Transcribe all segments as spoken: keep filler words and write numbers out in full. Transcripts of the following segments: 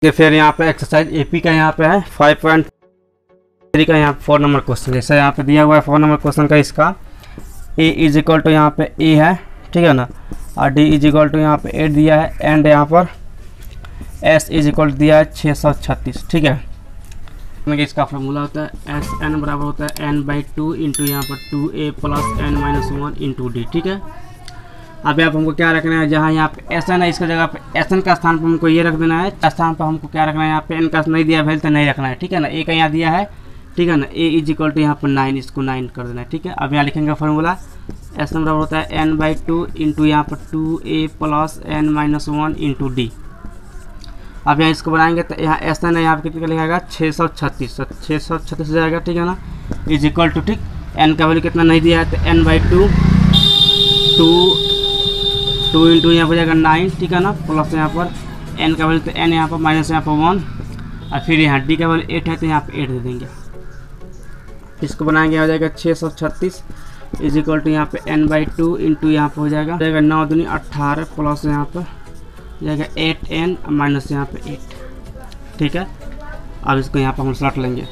कि फिर यहाँ पे एक्सरसाइज एपी का यहाँ पे है फाइव पॉइंट थ्री का यहाँ फोर नंबर क्वेश्चन, जैसे यहाँ पे दिया हुआ है फोर नंबर क्वेश्चन का, इसका ए इज इक्वल टू यहाँ पे ए है, ठीक है ना, और डी इज इक्वल टू यहाँ पे एट दिया है, एंड यहाँ पर एस इज इक्वल टू दिया है छः सौ छत्तीस, ठीक है। इसका फॉर्मूला होता है एस एन बराबर होता है एन बाई टू इंटू यहाँ पर two a plus n minus one into d, ठीक है। अब आप हमको क्या रखना है, जहाँ यहाँ पे एस एन है इसका जगह पे एस एन का स्थान पर हमको ये रख देना है, स्थान पर हमको क्या रखना है, यहाँ पे एन का नहीं दिया वैल्यू तो नहीं रखना है, ठीक है ना। ए का यहाँ दिया है, ठीक है ना, ए इज इक्वल टू यहाँ पर नाइन, इसको नाइन कर देना है, ठीक है। अब यहाँ लिखेंगे फार्मूला एस एन बराबर होता है एन बाई टू इंटू यहाँ पर two a plus n minus one into d. अब यहाँ इसको बनाएंगे तो यहाँ एस एन है, यहाँ पर कितना लिखेगा छः सौ छत्तीस, तो छः सौ छत्तीस जाएगा, ठीक है ना, इज इक्वल टू, ठीक, एन का वैल्यू कितना नहीं दिया है तो n by two two two into यहाँ पर जाएगा नाइन, ठीक है ना, प्लस यहाँ पर एन का वैल्यू तो एन यहाँ पर माइनस यहाँ पर वन, और फिर यहाँ डी का वैल्यू एट है तो यहाँ पर एट दे देंगे। इसको बनाएंगे हो जाएगा छः सौ छत्तीस इज इक्वल टू यहाँ पे एन बाई टू इंटू यहाँ पर हो जाएगा जाएगा नौ दूनी अट्ठारह प्लस यहाँ पर जाएगा एट एन माइनस यहाँ पे एट, ठीक है। अब इसको यहाँ पर हम रख लेंगे।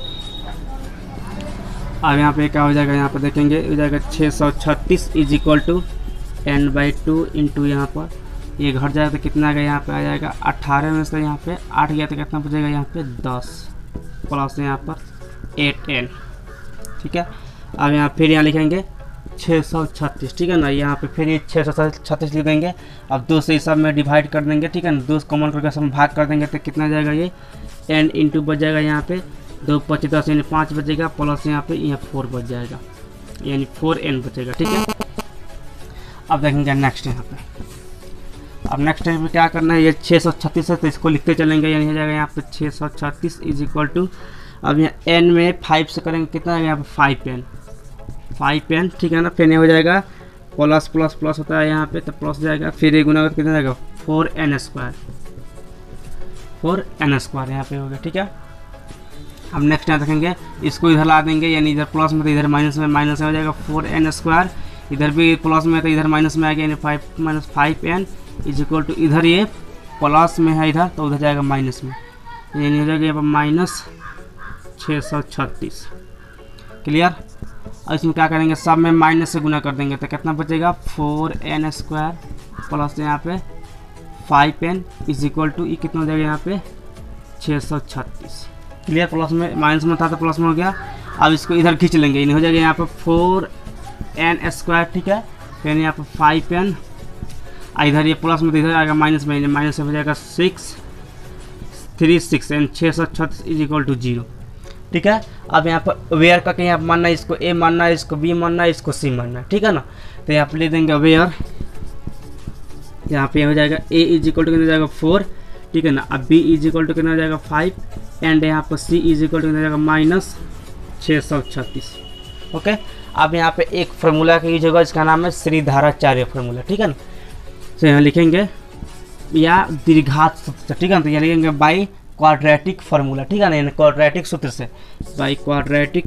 अब यहाँ पे क्या हो जाएगा, यहाँ पर देखेंगे हो जाएगा छः सौ छत्तीस is equal to n by two into यहाँ पर ये घट जाएगा तो कितना आ गया, यहाँ पे आ जाएगा अट्ठारह में से यहाँ पे आठ गया तो कितना बचेगा यहाँ पे दस प्लस यहाँ पर एट एन, ठीक है। अब यहाँ फिर यहाँ लिखेंगे छः सौ छत्तीस, ठीक है ना, यहाँ पे फिर ये छः सौ छत्तीस लिख देंगे। अब दो से इस सब में डिवाइड कर देंगे, ठीक है ना, दो कॉमन करके सब भाग कर देंगे तो कितना जाएगा, ये एन इंटू बच जाएगा यहाँ पे दो पच्चीस दस यानी पाँच बचेगा प्लस यहाँ पे यहाँ फोर बच जाएगा यानी फोर एन बचेगा, ठीक है। अब देखेंगे नेक्स्ट यहाँ पे, अब नेक्स्ट टाइम पे क्या करना है, ये छः सौ छत्तीस है तो इसको लिखते चलेंगे, यानी हो जाएगा यहाँ पे छः सौ छत्तीस इज इक्वल टू, अब यहाँ एन में फाइव से करेंगे कितना है यहाँ पे फाइव एन फाइव एन, ठीक है ना, फिर ये हो जाएगा प्लस प्लस प्लस होता है यहाँ पे तो प्लस जाएगा, फिर ये गुना कितना जाएगा four n square four n square यहाँ पे हो गया, ठीक है। अब नेक्स्ट यहाँ देखेंगे, इसको इधर ला देंगे, यानी इधर प्लस में तो इधर माइनस में, माइनस में हो जाएगा फोर एन स्क्वायर, इधर भी प्लस में तो इधर माइनस में आ गया, यानी five minus five n is equal to, इधर ये प्लस में है इधर तो उधर जाएगा माइनस में, यानी हो जाएगा यहाँ पर माइनस छः सौ छत्तीस, क्लियर। और इसमें क्या करेंगे, सब में माइनस से गुना कर देंगे तो कितना बचेगा फोर एन स्क्वायर प्लस यहाँ पे five n is equal to, ये कितना हो जाएगा यहाँ पे छः सौ छत्तीस, क्लियर। प्लस में माइनस में था तो प्लस में हो गया। अब इसको इधर खींच लेंगे, यानी हो जाएगा यहाँ पे फोर एन स्क्वायर, ठीक है, फिर यहाँ पे फाइव एन, इधर ये प्लस में तो इधर आएगा माइनस में, माइनस से हो जाएगा सिक्स थ्री सिक्स एंड छः सौ छत्तीस इज इक्वल टू जीरो, ठीक है। अब यहाँ पर वेयर का कहीं आप मानना है, इसको ए मानना है, इसको बी मानना है, इसको सी मानना है, ठीक है ना। तो यहाँ पे ले देंगे वेयर, यहाँ पे हो जाएगा ए इज इक्वल टू कितना जाएगा फोर, ठीक है ना, अब बी इज इक्वल टू कितना हो जाएगा फाइव, एंड यहाँ पर सी इज इक्वल टू कितना जाएगा माइनस छः सौ छत्तीस, ओके। अब यहाँ पे एक फार्मूला का यूज होगा, इसका नाम है श्रीधाराचार्य फार्मूला, ठीक है ना। तो यहाँ लिखेंगे या दीर्घात सूत्र, ठीक है ना, तो यहाँ लिखेंगे बाई क्वाड्रेटिक फार्मूला, ठीक है ना, यानी क्वाड्रेटिक सूत्र से, बाई क्वाड्रेटिक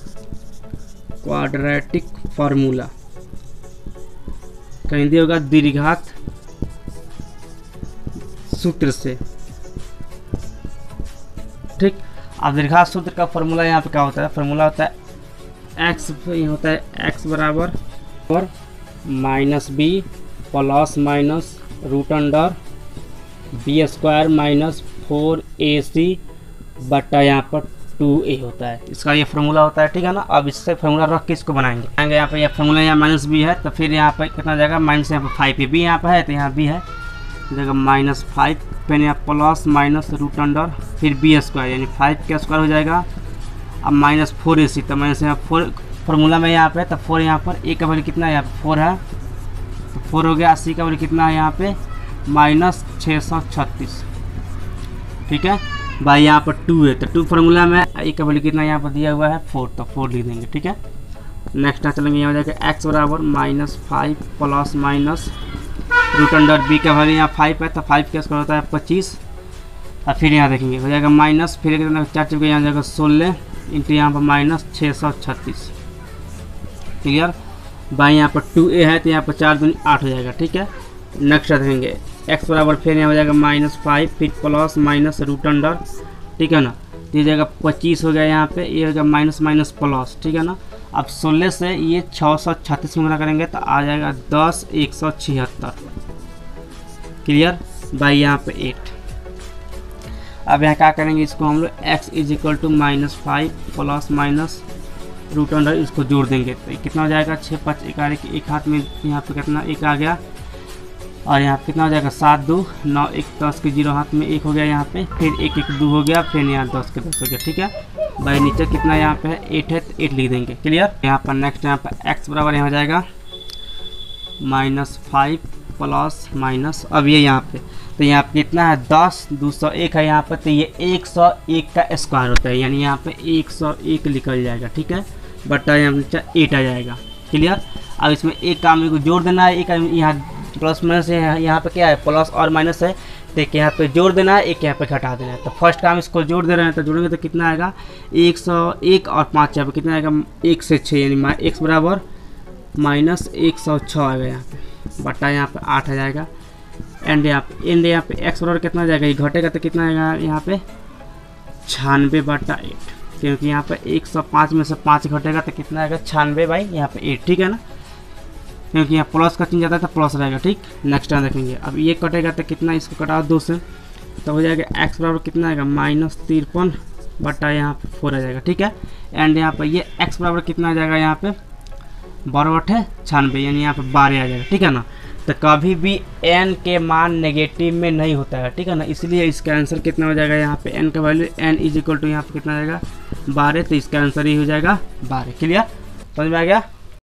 क्वाड्रेटिक फार्मूला कहीं दिया होगा दीर्घात सूत्र से, ठीक। अब दीर्घात सूत्र का फार्मूला यहाँ पे क्या होता है, फार्मूला होता है एक्स, ये होता है एक्स बराबर और minus b plus minus root under b square minus four a c बटा यहाँ पर टू ए होता है, इसका ये फार्मूला होता है, ठीक है ना। अब इससे फार्मूला रख के इसको बनाएंगे आएंगे यहाँ पे, ये फार्मूला यहाँ माइनस बी है तो फिर यहाँ पे कितना जाएगा माइनस, यहाँ पर फाइव है, बी यहाँ पर है तो यहाँ बी है जाएगा माइनस फाइव, फिर यहाँ प्लस माइनस रूट अंडर फिर बी स्क्वायर यानी फाइव का स्क्वायर हो जाएगा, अब माइनस फोर ए सी तो माइनस यहाँ फोर फार्मूला में यहाँ पे तो फोर यहाँ पर ए का वैल्यू कितना है यहाँ पर फोर है तो फोर हो गया, सी का वैल्यू कितना है यहाँ पे माइनस छः सौ छत्तीस, ठीक है भाई। यहाँ पर टू है तो टू फार्मूला में ए का वैल्यू कितना यहाँ पर दिया हुआ है फोर, तो फोर लिख देंगे, ठीक है। नेक्स्ट यहाँ चलेंगे, यहाँ हो जाएगा एक्स बराबर minus five plus minus root under b का वैल्यू यहाँ फाइव है तो फाइव का स्क्वायर होता है पच्चीस, और फिर यहाँ देखेंगे हो जाएगा माइनस, फिर कितना चार चुके यहाँ जाएगा सोलह इंटू यहाँ पर माइनस छः सौ छत्तीस, क्लियर। बाई यहाँ पर टू ए है तो यहाँ पर चार दूनी आठ हो जाएगा, ठीक है। नेक्स्ट देखेंगे एक्स बराबर फिर यहाँ हो जाएगा माइनस फाइव, फिर प्लस माइनस रूट अंडर, ठीक है ना। तो ये जाएगा पच्चीस हो गया यहाँ पे, ये हो गया माइनस माइनस प्लस, ठीक है ना। अब सोलह से ये छः सौ छत्तीस में गुना करेंगे तो आ जाएगा दस एक सौ छिहत्तर, क्लियर, बाई यहाँ पे एट। अब यहाँ क्या करेंगे, इसको हम लोग x is equal to minus five plus minus root under इसको जोड़ देंगे तो कितना हो जाएगा, छः पाँच ग्यारह के एक हाथ में यहाँ पे कितना एक आ गया, और यहाँ पे कितना हो जाएगा सात दो नौ, एक दस के जीरो हाथ में एक हो गया यहाँ पे, फिर एक एक दो हो गया, फिर यहाँ दस के दस हो गया, ठीक है। भाई नीचे कितना यहाँ पे है, एट है तो एट लिख देंगे, क्लियर। यहाँ पर नेक्स्ट यहाँ पर एक्स बराबर यहाँ हो जाएगा माइनस फाइव प्लस माइनस, अब ये यहाँ पे तो यहाँ पे कितना है दस, दो सौ एक है यहाँ पर, तो ये एक सौ एक का स्क्वायर होता है, यानी यहाँ पे एक सौ एक निकल जाएगा, ठीक है, बटा यहाँ नीचे एट आ जाएगा, क्लियर। अब इसमें एक काम को जोड़ देना है, एक यहाँ प्लस माइनस है, यहाँ पे क्या है प्लस और माइनस है, तो एक यहाँ पे जोड़ देना है, एक यहाँ पे घटा देना है। तो फर्स्ट काम इसको जोड़ दे रहे हैं, तो जोड़ेंगे तो कितना आएगा एक सौ एक और पाँच यहाँ पे कितना आएगा एक से छः, यानी एक्स बराबर माइनस एक सौ छः आएगा यहाँ पे, बटा यहाँ पे आठ आ जाएगा, एंड यहाँ पे एंड यहाँ पे एक्स बराबर कितना आ जाएगा, ये घटेगा तो कितना आएगा यहाँ पे छियानवे बटा एट, क्योंकि यहाँ पे एक सौ पाँच में से पाँच घटेगा तो कितना आएगा छियानवे बाई यहाँ पे एट, ठीक है ना, क्योंकि यहाँ प्लस का चिन्ह जाता है तो प्लस रहेगा, ठीक। नेक्स्ट टाइम देखेंगे, अब ये कटेगा तो कितना, इसको कटाओ दो से तो हो जाएगा एक्स बराबर कितना आएगा माइनस तिरपन बटा यहाँ पे फोर आ जाएगा, ठीक है। एंड यहाँ पर ये एक्स बराबर कितना आ जाएगा यहाँ पे बारह अठे छियानवे, यानी यहाँ पे बारह आ जाएगा, ठीक है ना। तो कभी भी n के मान नेगेटिव में नहीं होता है, ठीक है ना, इसलिए इसका आंसर कितना हो जाएगा यहाँ पे n का value n is equal to यहाँ पे कितना आ जाएगा बारह, तो इसका आंसर ही हो जाएगा बारह, क्लियर, समझ में आ गया।